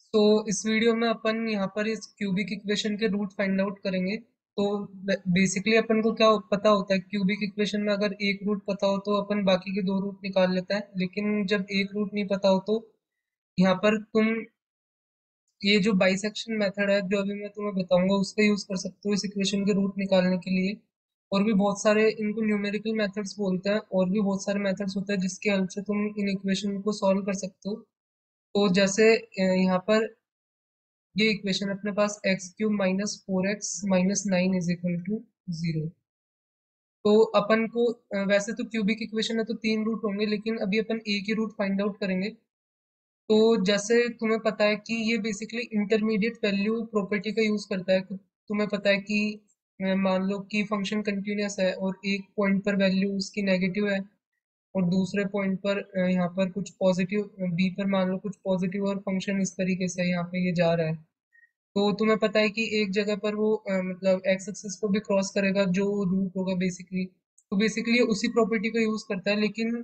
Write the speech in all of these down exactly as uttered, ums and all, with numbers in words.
तो इस वीडियो में अपन यहाँ पर इस क्यूबिक इक्वेशन के रूट फाइंड आउट करेंगे। तो बेसिकली अपन को क्या पता होता है क्यूबिक इक्वेशन में, अगर एक रूट पता हो तो अपन बाकी के दो रूट निकाल लेता है, लेकिन जब एक रूट नहीं पता हो तो यहाँ पर तुम ये जो बाइसेक्शन मेथड है जो अभी मैं तुम्हें बताऊंगा उसका यूज कर सकते हो इस इक्वेशन के रूट निकालने के लिए। और भी बहुत सारे इनको न्यूमेरिकल मेथड्स बोलते हैं, और भी बहुत सारे मेथड्स होते हैं जिसके हेल्प से तुम इन इक्वेशन को सॉल्व कर सकते हो। तो जैसे अ, यहाँ पर ये इक्वेशन अपने पास x cube minus four x minus nine is equal to zero. तो अपन को अ, वैसे तो क्यूबिक इक्वेशन है तो तीन रूट होंगे, लेकिन अभी अपन एक ही रूट फाइंड आउट करेंगे। तो जैसे तुम्हें पता है कि ये बेसिकली इंटरमीडिएट वैल्यू प्रॉपर्टी का यूज करता है। तुम्हें पता है कि अ, मान लो कि फंक्शन कंटिन्यूअस है और एक पॉइंट पर वैल्यू उसकी नेगेटिव है, और दूसरे पॉइंट पर अ, यहाँ पर कुछ पॉजिटिव, बी पर मान लो कुछ पॉजिटिव, और फंक्शन इस तरीके से यहाँ पे ये जा रहा है। तो तुम्हें पता है कि एक जगह पर वो अ, मतलब एक्स एक्सिस को भी क्रॉस करेगा जो रूट होगा बेसिकली। तो बेसिकली ये उसी प्रॉपर्टी का यूज करता है, लेकिन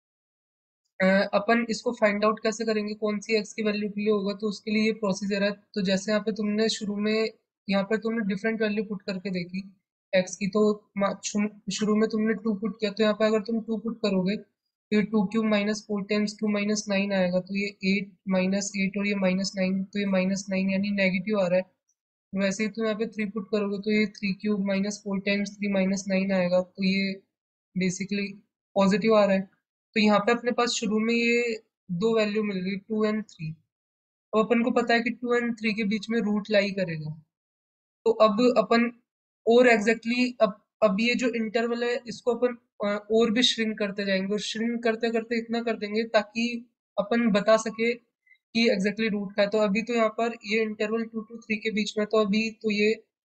अ, अपन इसको फाइंड आउट कैसे करेंगे कौन सी एक्स की वैल्यू के लिए होगा, तो उसके लिए ये प्रोसीजर है। तो जैसे यहाँ पे तुमने शुरू में यहाँ पर तुमने डिफरेंट वैल्यू पुट करके देखी एक्स की, तो मा- शुरू शुरू में तुमने टू पुट किया, तो यहाँ पे अगर तुम टू पुट करोगे तो ये two cube minus four times two minus nine आएगा, तो ये एट माइनस एट और ये माइनस नाइन, तो ये माइनस नाइन यानी नेगेटिव आ रहा है। वैसे ही तुम यहाँ पे थ्री पुट करोगे तो ये three cube minus four times three minus nine आएगा, तो ये बेसिकली पॉजिटिव आ रहा है। तो यहाँ पे अपने पास शुरू में ये दो वैल्यू मिल गई, टू एंड थ्री। अब अपन को पता है कि टू एंड थ्री के बीच में रूट लाई करेगा। तो अब अपन और एग्जैक्टली exactly अब अब ये जो इंटरवल है इसको अपन अ, और भी श्रिंक करते जाएंगे, और श्रिंक करते करते इतना कर देंगे ताकि अपन बता सके कि एग्जैक्टली exactly रूट का है। तो अभी तो यहाँ पर ये इंटरवल टू टू थ्री के बीच में, तो अभी तो ये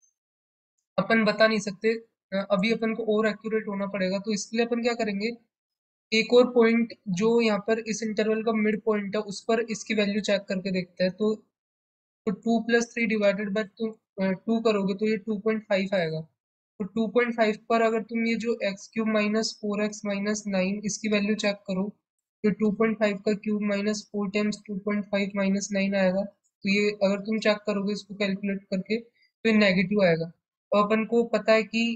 अपन बता नहीं सकते। अ, अभी अपन को और एक्यूरेट होना पड़ेगा, तो इसके लिए अपन क्या करेंगे, एक और पॉइंट जो यहाँ पर इस इंटरवल का मिड पॉइंट है उस पर इसकी वैल्यू चेक करके देखते हैं। तो तो two plus three divided by two two करोगे तो ये टू पॉइंट फाइव आएगा। तो टू पॉइंट फाइव पर अगर तुम ये जो x cube minus four x minus nine इसकी वैल्यू चेक करो, तो टू पॉइंट फाइव का cube minus four times two point five minus nine आएगा। तो ये अगर तुम चेक करोगे इसको कैलकुलेट करके तो ये नेगेटिव आएगा। और अपन को पता है कि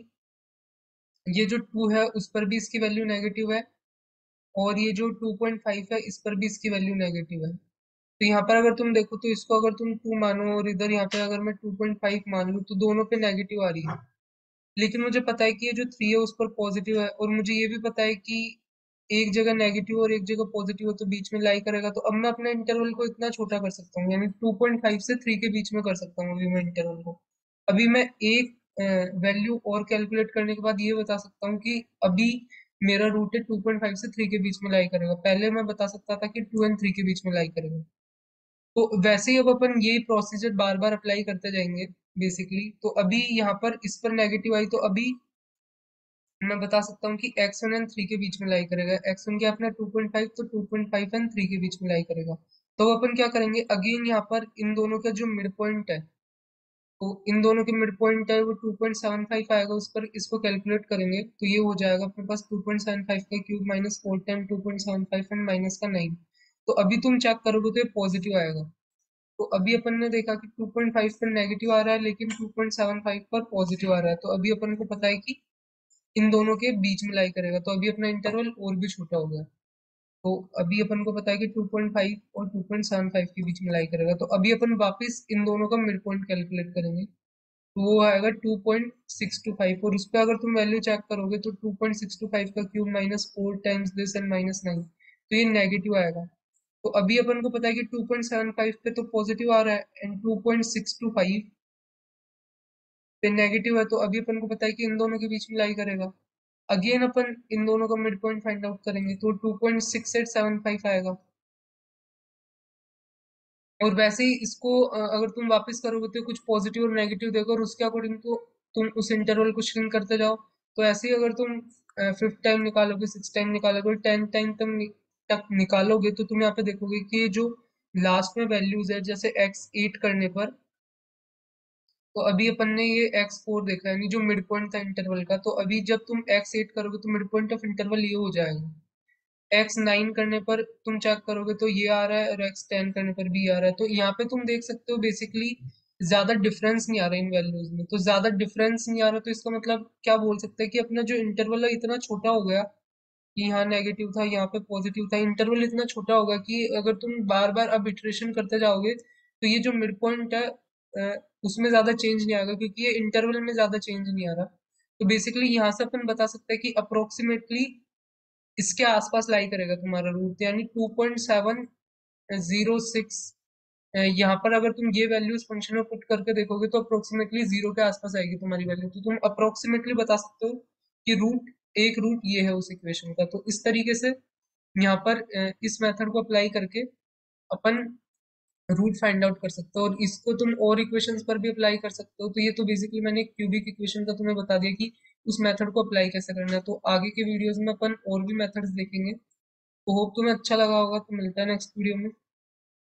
ये जो टू है उस पर भी इसकी वैल्यू नेगेटिव है, और ये जो टू पॉइंट फाइव है इस पर भी इसकी वैल्यू नेगेटिव है। तो यहाँ पर अगर तुम देखो तो इसको अगर तुम टू मानो और इधर यहाँ पे अगर मैं टू पॉइंट फाइव मान लूँ तो दोनों पे नेगेटिव आ रही है। लेकिन मुझे पता है कि ये जो थ्री है उस पर पॉजिटिव है, और मुझे ये भी पता है कि एक जगह नेगेटिव और एक जगह पॉजिटिव है तो बीच में लाई करेगा। तो अब मैं अपने इंटरवल को इतना छोटा कर सकता हूँ, यानी टू पॉइंट फाइव से थ्री के बीच में कर सकता हूँ अभी मैं इंटरवल को। अभी मैं एक वैल्यू और कैलकुलेट करने के बाद ये बता सकता हूँ कि अभी मेरा रूट है टू पॉइंट फाइव से थ्री के बीच में लाई करेगा। पहले मैं बता सकता था कि टू एंड थ्री के बीच में लाई करेगा। तो वैसे ही अब अपन ये प्रोसीजर बार बार अप्लाई करते जाएंगे बेसिकली। तो अभी यहाँ पर इस पर नेगेटिव आई, तो अभी मैं बता सकता हूँ कि एक्स वन एंड थ्री के बीच में लाई करेगा। एक्स वन क्या अपना टू पॉइंट फाइव, तो two point five and three के बीच में लाई करेगा। तो अपन क्या करेंगे, अगेन यहाँ पर इन दोनों का जो मिड पॉइंट है, तो इन दोनों के मिड पॉइंट है वो टू पॉइंट सेवन फाइव आएगा, उस पर इसको कैलकुलेट करेंगे तो ये हो जाएगा अपने पास टू पॉइंट सेवन फाइव का cube minus four time two point seven five and minus का नाइन। तो अभी तुम चेक करोगे तो ये पॉजिटिव आएगा। तो अभी अपन ने देखा कि टू पॉइंट फाइव पर नेगेटिव आ रहा है लेकिन टू पॉइंट सेवन फाइव पर पॉजिटिव आ रहा है, तो अभी अपन को पता है कि इन दोनों के बीच में लाई करेगा। तो अभी अपना इंटरवल और भी छोटा हो गया। तो अभी अपन को पता है कि टू पॉइंट फाइव और टू पॉइंट सेवन फाइव के बीच में लाई करेगा। तो अभी अपन वापस इन दोनों का मिड पॉइंट कैलकुलेट करेंगे, तो वो आएगा two point six two five, और उस पर अगर तुम वैल्यू चेक करोगे तो two point six two five का cube minus four times this and minus nine, तो ये नेगेटिव आएगा। तो अभी अपन को पता है कि टू पॉइंट सेवन फाइव पे तो पॉजिटिव आ रहा है and two point six two five पे नेगेटिव है, तो अभी अपन को पता है कि इन दोनों के बीच में लाई करेगा। अगेन अपन इन दोनों का मिड पॉइंट फाइंड आउट करेंगे तो two point six eight seven five आएगा। और वैसे ही इसको अ, अगर तुम वापस करोगे तो कुछ पॉजिटिव और नेगेटिव देखो, और उसके अकॉर्डिंग तो तुम उस इंटरवल को श्रिंक करते जाओ। तो ऐसे ही अगर तुम फिफ्थ टाइम निकालोगे, सिक्स टाइम निकालोगे, टेन टाइम तक नि, तक निकालोगे, तो तुम यहाँ पे देखोगे कि ये जो लास्ट में वैल्यूज है, जैसे एक्स एट करने पर, तो अभी अपन ने ये एक्स फोर देखा यानी जो मिड पॉइंट था इंटरवल का, तो अभी जब तुम एक्स एट करोगे तो मिड पॉइंट ऑफ इंटरवल ये हो जाएगा। एक्स नाइन करने पर तुम चेक करोगे तो ये आ रहा है, और एक्स टेन करने पर भी आ रहा है। तो यहाँ पे तुम देख सकते हो बेसिकली ज्यादा डिफरेंस नहीं आ रहा इन वैल्यूज में। तो ज्यादा डिफरेंस नहीं आ रहा तो इसका मतलब क्या बोल सकते हैं कि अपना जो इंटरवल है इतना छोटा हो गया कि यहाँ नेगेटिव था, यहाँ पे पॉजिटिव था। इंटरवल इतना छोटा होगा कि अगर तुम बार बार अब इटरेशन करते जाओगे तो ये जो मिड पॉइंट है अ, उसमें ज्यादा चेंज नहीं आएगा, क्योंकि ये इंटरवल में ज्यादा चेंज नहीं आ रहा। तो बेसिकली यहाँ से अपन बता सकते हैं कि अप्रोक्सीमेटली इसके आसपास लाई करेगा तुम्हारा रूट, यानी two point seven zero six. यहाँ पर अगर तुम ये वैल्यूज फंक्शन में पुट करके देखोगे तो अप्रोक्सीमेटली जीरो के आसपास आएगी तुम्हारी वैल्यू। तो तुम अप्रोक्सीमेटली बता सकते हो कि रूट एक रूट ये है उस इक्वेशन का। तो इस तरीके से यहाँ पर अ, इस मेथड को अप्लाई करके अपन रूट फाइंड आउट कर सकते हो, और इसको तुम और इक्वेशंस पर भी अप्लाई कर सकते हो। तो ये तो बेसिकली मैंने क्यूबिक इक्वेशन का तुम्हें बता दिया कि उस मेथड को अप्लाई कैसे करना है। तो आगे के वीडियोस में अपन और भी मेथड्स देखेंगे। तो होप तुम्हें अच्छा लगा होगा। तो मिलता है नेक्स्ट वीडियो में।